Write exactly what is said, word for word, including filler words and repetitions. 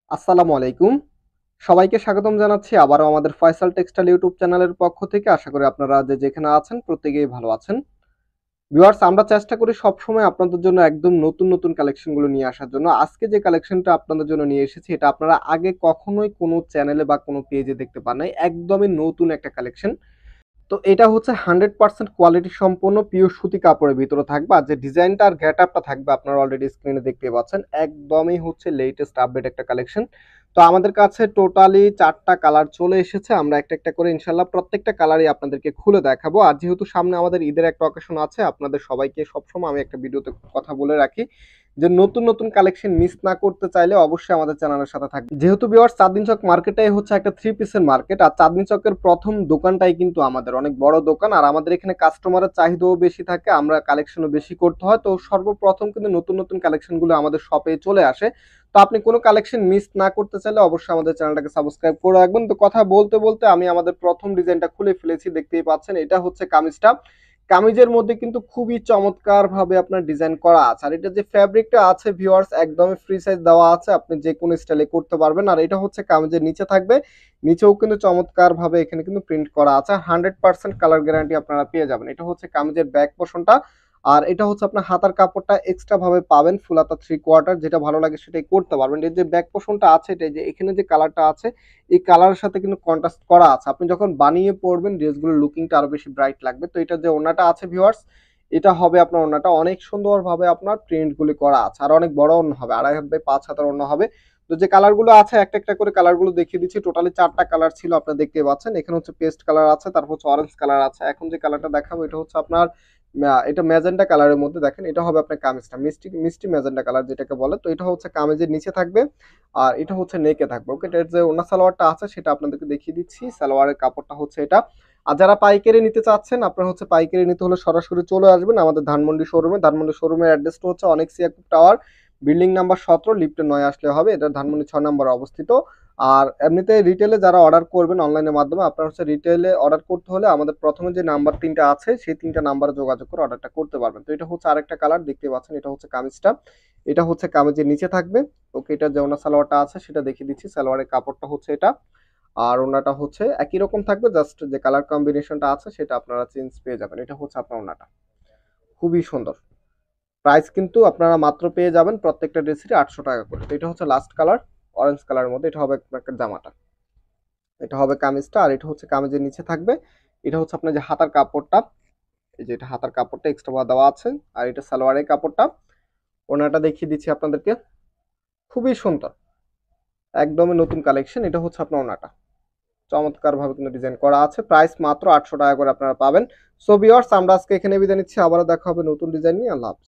আসসালামু আলাইকুম। সবাইকে স্বাগতম জানাচ্ছি আবারও আমাদের ফয়সাল টেক্সটাইল ইউটিউব চ্যানেলের পক্ষ থেকে। আশা করি আপনারা যে যেখানে আছেন প্রত্যেকেই ভালো আছেন। ভিউয়ার্স, আমরা চেষ্টা করি সবসময় আপনাদের জন্য একদম নতুন, নতুন কালেকশন গুলো নিয়ে আসার জন্য। আজকে যে কালেকশনটা আপনাদের জন্য নিয়ে এসেছি এটা আপনারা আগে কখনোই কোনো চ্যানেলে বা কোনো পেজে দেখতে পান নাই। একদমই নতুন একটা কালেকশন। তো এটা হচ্ছে হান্ড্রেড পার্সেন্ট কোয়ালিটি সম্পন্ন পিওর সুতি কাপড়ের ভিতরে থাকবে। আর যে ডিজাইনটা আর গেটআপটা থাকবে আপনারা অলরেডি স্ক্রিনে দেখতেই পাচ্ছেন। একদমই হচ্ছে লেটেস্ট আপডেট একটা কালেকশন। তো আমাদের কাছে টোটালি চার টা কালার চলে এসেছে। আমরা একটা, একটা করে ইনশাআল্লাহ প্রত্যেকটা কালারই আপনাদেরকে খুলে দেখাবো। আর যেহেতু সামনে আমাদের ঈদের একটা অকেশন আছে, আপনাদের সবাইকে সবসময় আমি একটা ভিডিওতে কথা বলে রাখি যে নতুন, নতুন কালেকশন মিস না করতে চাইলে অবশ্যই আমাদের চ্যানেলের সাথে থাকবেন। যেহেতু ভিউয়ার্স চাঁদনী চক মার্কেটটাই হচ্ছে একটা থ্রি পিসের মার্কেট। আর চাঁদনী চকের প্রথম দোকানটাই কিন্তু আমাদের অনেক বড় দোকান। আর আমাদের এখানে কাস্টমারের চাহিদাও বেশি থাকে, আমরা কালেকশনও বেশি করতে হয়। তো সর্বপ্রথম কিন্তু নতুন, নতুন কালেকশনগুলো আমাদের শপে চলে আসে। তো আপনি কোনো কালেকশন মিস না করতে চাইলে অবশ্যই আমাদের চ্যানেলটাকে সাবস্ক্রাইব করে রাখবেন। তো কথা বলতে, বলতে আমি আমাদের প্রথম ডিজাইনটা খুলে ফেলেছি, দেখতেই পাচ্ছেন। এটা হচ্ছে কামিজটা। কামিজের মধ্যে কিন্তু খুবই চমৎকারভাবে আপনার ডিজাইন করা আছে। আর এটা যে ফ্যাব্রিকটা আছে ভিউয়ার্স একদমই ফ্রি সাইজ দেওয়া আছে। আপনি যেকোনো স্টাইলে করতে পারবেন। আর এটা হচ্ছে কামিজের নিচে থাকবে। নিচেও কিন্তু চমৎকারভাবে এখানে কিন্তু প্রিন্ট করা আছে। হান্ড্রেড পার্সেন্ট কালার গ্যারান্টি আপনারা পেয়ে যাবেন। এটা হচ্ছে কামিজের ব্যাক পোর্শনটা। আর এটা হচ্ছে আপনার হাতার কাপড়টা এক্সট্রা ভাবে পাবেন ফুল হাতা থ্রি কোয়ার্টার, যেটা ভালো লাগে সেটাই করতে পারবেন। এর যে ব্যাক পোর্শনটা আছে এটা যে এখানে যে কালারটা আছে এই কালারের সাথে কিন্তু কন্ট্রাস্ট করা আছে। আপনি যখন বানিয়ে পরবেন ড্রেসগুলোর লুকিংটা আরো বেশি ব্রাইট লাগবে। তো এটা যে ওড়নাটা আছে ভিউয়ার্স, এটা হবে আপনার ওড়নাটা অনেক সুন্দরভাবে আপনার প্রিন্টগুলি করা আছে। আর অনেক বড় ওড়না হবে, আড়াই হাত বাই পাঁচ হাতের ওড়না হবে। তো যে কালারগুলো আছে একটা একটা করে কালারগুলো দেখিয়ে দিচ্ছি। টোটালি চারটা কালার ছিল, আপনারা দেখতে পাচ্ছেন। এখানে হচ্ছে পেস্ট কালার আছে, তারপর হচ্ছে অরেঞ্জ কালার আছে। এখন যে কালারটা দেখাবো এটা হচ্ছে আপনার আহ, এটা ম্যাজেন্টা কালারের মধ্যে। দেখেন এটা হবে আপনার কামিজটা মিষ্টি মিষ্টি ম্যাজেন্টা কালার যেটাকে বলে। তো এটা হচ্ছে কামিজের নিচে থাকবে আর এটা হচ্ছে নেকে থাকবে। ওকে, এটার যে ওনা সালোয়ারটা আছে সেটা আপনাদেরকে দেখিয়ে দিচ্ছি। সালোয়ারের কাপড়টা হচ্ছে এটা। আর যারা পাইকারি নিতে চাচ্ছেন আপনারা হচ্ছে পাইকারি নিতে হলে সরাসরি চলে আসবেন আমাদের ধানমন্ডি শোরুমে। ধানমন্ডি শোরুমের অ্যাড্রেসটা হচ্ছে অনেক সিয়াকুব টাওয়ার, বিল্ডিং নাম্বার সতেরো, লিফটে নয় আসলে হবে। এটা ধানমন্ডি ছয় নম্বরে অবস্থিত। আর এমনিতে রিটেলে যারা অর্ডার করবেন অনলাইনের মাধ্যমে, আপনারা হচ্ছে রিটেলে অর্ডার করতে হলে আমাদের প্রথমে যে নাম্বার তিনটা আছে সেই তিনটা নাম্বারে যোগাযোগ করে অর্ডারটা করতে পারবেন। তো এটা হচ্ছে আরেকটা কালার দেখতে পাচ্ছেন। এটা হচ্ছে কামিজটা। এটা হচ্ছে কামিজের নিচে থাকবে। ওকে, এটা যে ওনা সালোয়ারটা আছে সেটা দেখিয়ে দিচ্ছি। সালোয়ারের কাপড়টা হচ্ছে এটা। আর ওনাটা হচ্ছে একই রকম থাকবে, জাস্ট যে কালার কম্বিনেশনটা আছে সেটা আপনারা চেঞ্জ পেয়ে যাবেন। এটা হচ্ছে আপনার ওনাটা, খুবই সুন্দর। প্রাইস কিন্তু আপনারা মাত্র পেয়ে যাবেন প্রত্যেকটা ড্রেসেরই আটশো টাকা করে। তো এটা হচ্ছে লাস্ট কালার, অরেঞ্জ কালারের মধ্যে। এটা হবে একটা জামাটা, এটা হবে কামিজটা। আর এটা হচ্ছে কামিজের নিচে থাকবে। এটা হচ্ছে আপনার যে হাতার কাপড়টা, এই যে এটা হাতার কাপড়টা এক্সট্রা দেওয়া আছে। আর এটা সালোয়ারের কাপড়টা। ওনাটা দেখিয়ে দিচ্ছি আপনাদেরকে, খুবই সুন্দর, একদমই নতুন কালেকশন। এটা হচ্ছে আপনার ওনাটা, চমৎকারভাবে কিন্তু ডিজাইন করা আছে। প্রাইস মাত্র আটশো টাকা করে আপনারা পাবেন। সো ভিউয়ার্স, আমরা আজকে এখানে বিদায় নিচ্ছি। আবারও দেখা হবে নতুন ডিজাইন নিয়ে। আল্লাহ হাফেজ।